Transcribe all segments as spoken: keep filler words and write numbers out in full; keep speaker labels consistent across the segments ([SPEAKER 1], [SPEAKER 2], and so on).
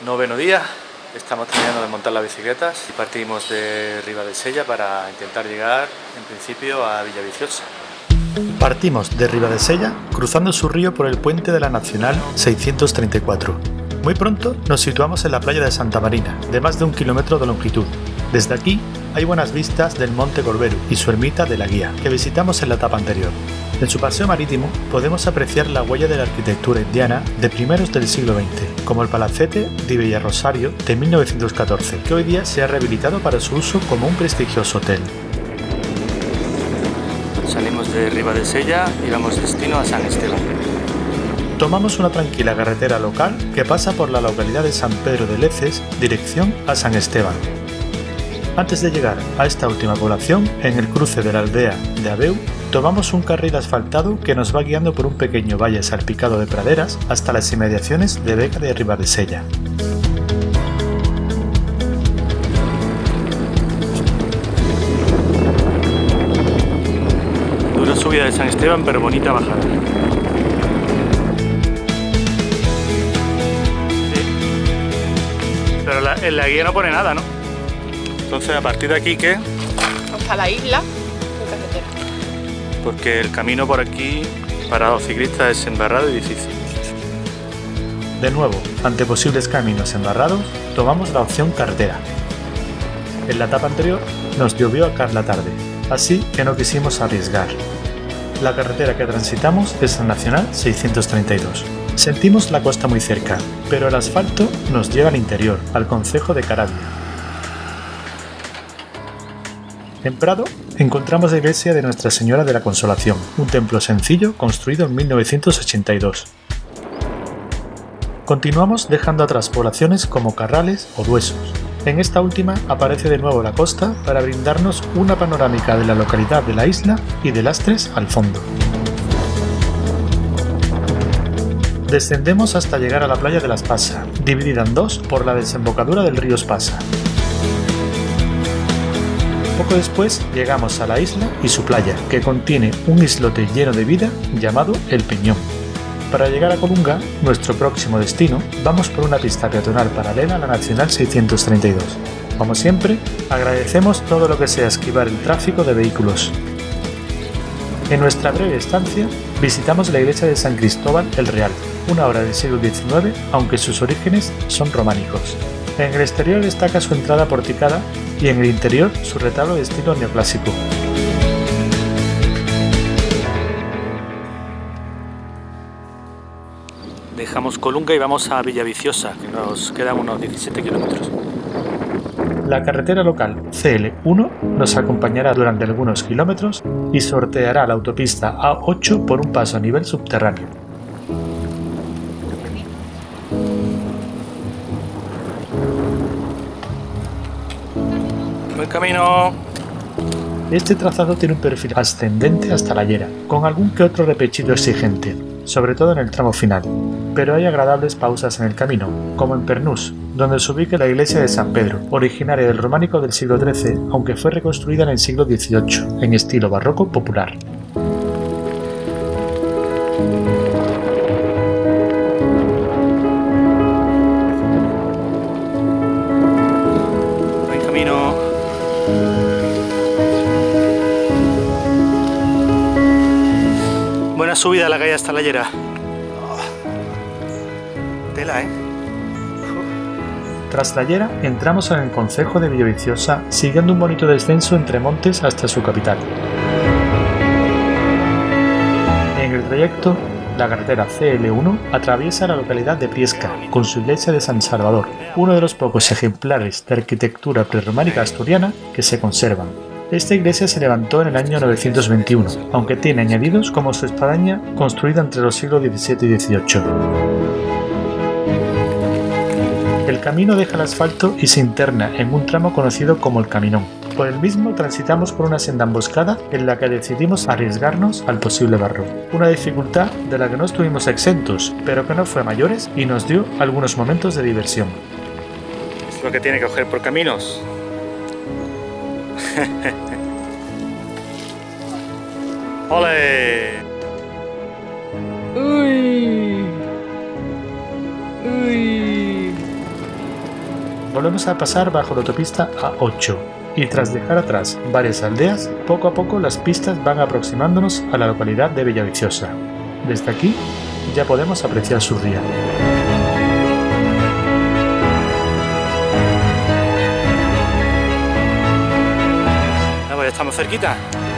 [SPEAKER 1] Noveno día, estamos terminando de montar las bicicletas y partimos de Ribadesella para intentar llegar, en principio, a Villaviciosa.
[SPEAKER 2] Partimos de Ribadesella cruzando su río por el puente de la Nacional seiscientos treinta y cuatro. Muy pronto nos situamos en la playa de Santa Marina, de más de un kilómetro de longitud. Desde aquí hay buenas vistas del Monte Corberu y su ermita de la Guía, que visitamos en la etapa anterior. En su paseo marítimo podemos apreciar la huella de la arquitectura indiana de primeros del siglo veinte, como el Palacete de Villarrosario de mil novecientos catorce, que hoy día se ha rehabilitado para su uso como un prestigioso hotel.
[SPEAKER 1] Salimos de Ribadesella y vamos destino a San Esteban.
[SPEAKER 2] Tomamos una tranquila carretera local que pasa por la localidad de San Pedro de Leces, dirección a San Esteban. Antes de llegar a esta última población, en el cruce de la aldea de Abeu, tomamos un carril asfaltado que nos va guiando por un pequeño valle salpicado de praderas hasta las inmediaciones de Vega de Ribadesella.
[SPEAKER 1] Dura subida de San Esteban, pero bonita bajada. Sí. Pero la, en la guía no pone nada, ¿no? Entonces, a partir de aquí, ¿qué?
[SPEAKER 3] Hasta la isla, ¿qué carretera?
[SPEAKER 1] Porque el camino por aquí para los ciclistas es embarrado y difícil.
[SPEAKER 2] De nuevo, ante posibles caminos embarrados, tomamos la opción carretera. En la etapa anterior nos llovió acá la tarde, así que no quisimos arriesgar. La carretera que transitamos es la Nacional seiscientos treinta y dos. Sentimos la costa muy cerca, pero el asfalto nos lleva al interior, al concejo de Caravia. En Prado encontramos la iglesia de Nuestra Señora de la Consolación, un templo sencillo construido en mil novecientos ochenta y dos. Continuamos dejando atrás poblaciones como Carrales o Duesos. En esta última aparece de nuevo la costa para brindarnos una panorámica de la localidad de la isla y de Lastres al fondo. Descendemos hasta llegar a la playa de la Espasa, dividida en dos por la desembocadura del río Espasa. Poco después llegamos a la isla y su playa, que contiene un islote lleno de vida llamado El Peñón. Para llegar a Colunga, nuestro próximo destino, vamos por una pista peatonal paralela a la Nacional seiscientos treinta y dos. Como siempre, agradecemos todo lo que sea esquivar el tráfico de vehículos. En nuestra breve estancia, visitamos la iglesia de San Cristóbal el Real, una obra del siglo diecinueve, aunque sus orígenes son románicos. En el exterior destaca su entrada porticada y en el interior su retablo de estilo neoclásico.
[SPEAKER 1] Dejamos Colunga y vamos a Villaviciosa, que nos quedan unos diecisiete kilómetros.
[SPEAKER 2] La carretera local C L uno nos acompañará durante algunos kilómetros y sorteará la autopista A ocho por un paso a nivel subterráneo.
[SPEAKER 1] Buen camino.
[SPEAKER 2] Este trazado tiene un perfil ascendente hasta la Llera, con algún que otro repechito exigente, sobre todo en el tramo final, pero hay agradables pausas en el camino, como en Pernús, donde se ubica la iglesia de San Pedro, originaria del románico del siglo trece, aunque fue reconstruida en el siglo dieciocho, en estilo barroco popular.
[SPEAKER 1] Buen camino. Buena subida a la calle hasta la Llera. Tela, ¿eh?
[SPEAKER 2] Tras la Llera, entramos en el concejo de Villaviciosa, siguiendo un bonito descenso entre montes hasta su capital. En el trayecto, la carretera C L uno atraviesa la localidad de Priesca, con su iglesia de San Salvador, uno de los pocos ejemplares de arquitectura prerrománica asturiana que se conservan. Esta iglesia se levantó en el año novecientos veintiuno, aunque tiene añadidos como su espadaña construida entre los siglos diecisiete y dieciocho. El camino deja el asfalto y se interna en un tramo conocido como el Caminón. Por el mismo transitamos por una senda emboscada en la que decidimos arriesgarnos al posible barro. Una dificultad de la que no estuvimos exentos, pero que no fue a mayores y nos dio algunos momentos de diversión.
[SPEAKER 1] Es lo que tiene que coger por caminos. ¡Ole!
[SPEAKER 3] Uy. Uy.
[SPEAKER 2] volvemos a pasar bajo la autopista A ocho. Y tras dejar atrás varias aldeas, poco a poco las pistas van aproximándonos a la localidad de Villaviciosa. Desde aquí ya podemos apreciar su ría.
[SPEAKER 1] Ah, pues ya estamos cerquita.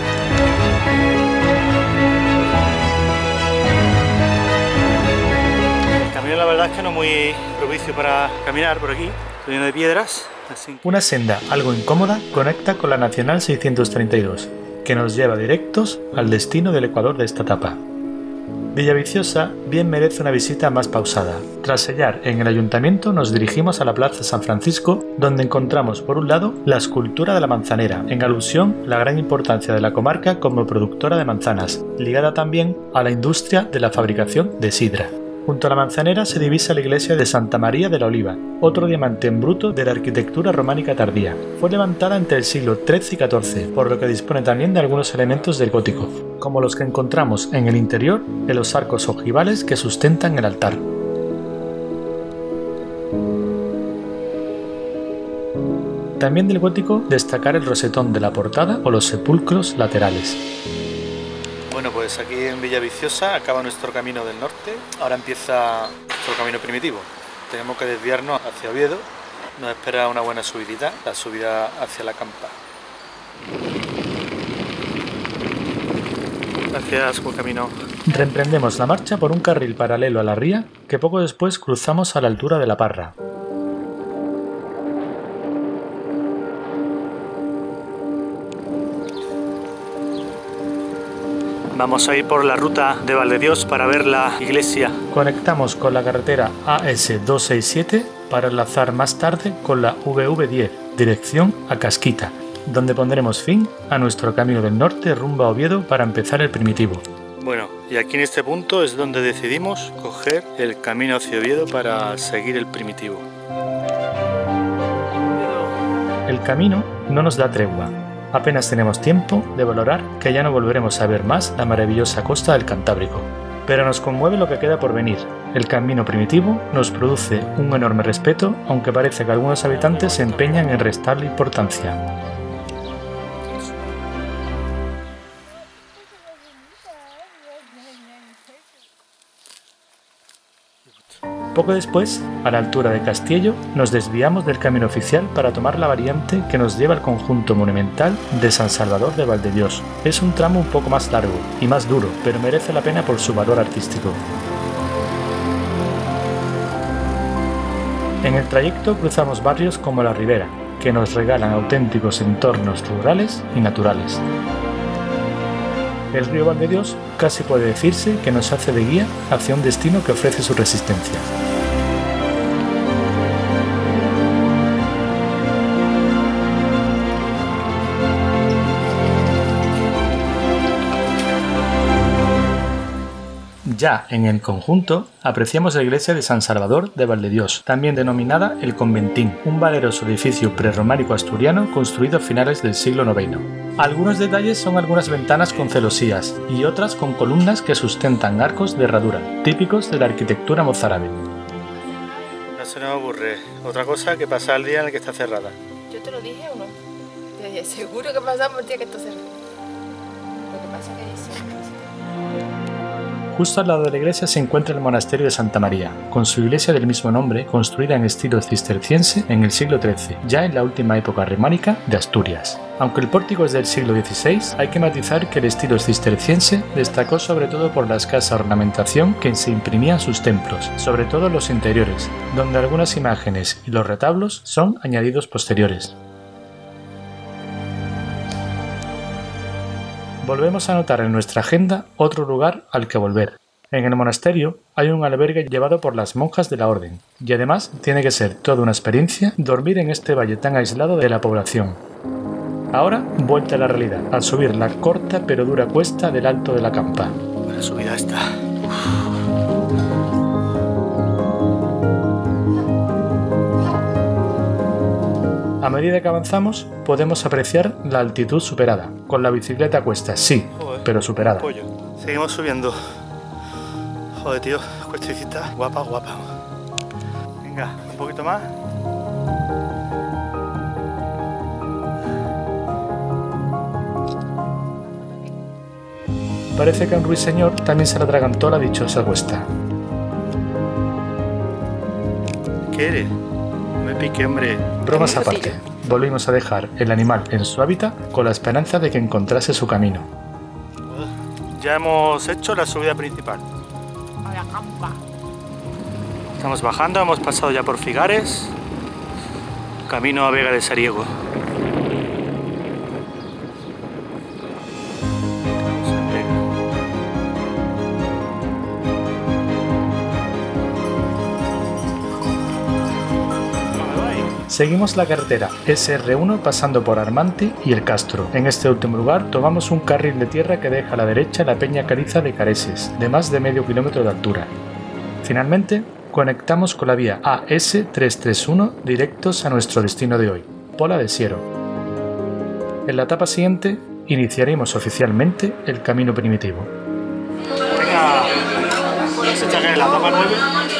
[SPEAKER 1] El camino la verdad es que no es muy propicio para caminar por aquí, lleno de piedras. Así.
[SPEAKER 2] Una senda algo incómoda conecta con la Nacional seiscientos treinta y dos, que nos lleva directos al destino del Ecuador de esta etapa. Villaviciosa bien merece una visita más pausada. Tras sellar en el ayuntamiento nos dirigimos a la Plaza San Francisco, donde encontramos por un lado la escultura de la manzanera, en alusión a la gran importancia de la comarca como productora de manzanas, ligada también a la industria de la fabricación de sidra. Junto a la manzanera se divisa la iglesia de Santa María de la Oliva, otro diamante en bruto de la arquitectura románica tardía. Fue levantada entre el siglo trece y catorce, por lo que dispone también de algunos elementos del gótico, como los que encontramos en el interior de los arcos ojivales que sustentan el altar. También del gótico destacar el rosetón de la portada o los sepulcros laterales.
[SPEAKER 1] Bueno, pues aquí en Villaviciosa acaba nuestro camino del norte, ahora empieza nuestro camino primitivo. Tenemos que desviarnos hacia Oviedo, nos espera una buena subidita, la subida hacia la campa. Gracias, buen camino.
[SPEAKER 2] Reemprendemos la marcha por un carril paralelo a la ría que poco después cruzamos a la altura de la Parra.
[SPEAKER 1] Vamos a ir por la ruta de Valdedios para ver la iglesia.
[SPEAKER 2] Conectamos con la carretera A S doscientos sesenta y siete para enlazar más tarde con la V V diez, dirección a Casquita, donde pondremos fin a nuestro camino del norte rumbo a Oviedo para empezar el primitivo.
[SPEAKER 1] Bueno, y aquí en este punto es donde decidimos coger el camino hacia Oviedo para seguir el primitivo.
[SPEAKER 2] El camino no nos da tregua. Apenas tenemos tiempo de valorar que ya no volveremos a ver más la maravillosa costa del Cantábrico. Pero nos conmueve lo que queda por venir. El camino primitivo nos produce un enorme respeto, aunque parece que algunos habitantes se empeñan en restarle importancia. Poco después, a la altura de Castiello, nos desviamos del camino oficial para tomar la variante que nos lleva al conjunto monumental de San Salvador de Valdedios. Es un tramo un poco más largo y más duro, pero merece la pena por su valor artístico. En el trayecto cruzamos barrios como La Ribera, que nos regalan auténticos entornos rurales y naturales. El río Valdedios casi puede decirse que nos hace de guía hacia un destino que ofrece su resistencia. Ya en el conjunto apreciamos la iglesia de San Salvador de Valdedios, también denominada El Conventín, un valeroso edificio prerrománico asturiano construido a finales del siglo noveno. Algunos detalles son algunas ventanas con celosías y otras con columnas que sustentan arcos de herradura, típicos de la arquitectura mozárabe.
[SPEAKER 1] No se nos ocurre otra cosa que pasar el día en el que está cerrada.
[SPEAKER 3] ¿Yo te lo dije o no? Te dije, seguro que pasamos el día que está cerrado. Lo que pasa es que dice...
[SPEAKER 2] Justo al lado de la iglesia se encuentra el monasterio de Santa María, con su iglesia del mismo nombre, construida en estilo cisterciense en el siglo trece, ya en la última época románica de Asturias. Aunque el pórtico es del siglo dieciséis, hay que matizar que el estilo cisterciense destacó sobre todo por la escasa ornamentación que se imprimía en sus templos, sobre todo en los interiores, donde algunas imágenes y los retablos son añadidos posteriores. Volvemos a anotar en nuestra agenda otro lugar al que volver. En el monasterio hay un albergue llevado por las monjas de la orden, y además tiene que ser toda una experiencia dormir en este valle tan aislado de la población. Ahora, vuelta a la realidad, al subir la corta pero dura cuesta del Alto de la Campa.
[SPEAKER 1] Buena subida esta.
[SPEAKER 2] A medida que avanzamos, podemos apreciar la altitud superada, con la bicicleta a cuestas, sí,
[SPEAKER 1] Joder,
[SPEAKER 2] pero superada.
[SPEAKER 1] pollo. Seguimos subiendo. Joder, tío, cuestecita guapa, guapa. Venga, un poquito más.
[SPEAKER 2] Parece que a un ruiseñor también se le atragantó la dichosa cuesta.
[SPEAKER 1] ¿Qué eres? No me pique, hombre.
[SPEAKER 2] Bromas aparte, volvimos a dejar el animal en su hábitat con la esperanza de que encontrase su camino.
[SPEAKER 1] Ya hemos hecho la subida principal.
[SPEAKER 3] A la campa.
[SPEAKER 1] Estamos bajando, hemos pasado ya por Figares, camino a Vega de Sariego.
[SPEAKER 2] Seguimos la carretera ese erre uno pasando por Armanti y El Castro. En este último lugar tomamos un carril de tierra que deja a la derecha la peña caliza de Careses, de más de medio kilómetro de altura. Finalmente, conectamos con la vía A ese trescientos treinta y uno directos a nuestro destino de hoy, Pola de Siero. En la etapa siguiente, iniciaremos oficialmente el camino primitivo.
[SPEAKER 1] Venga, ¿se echa que en la etapa nueve?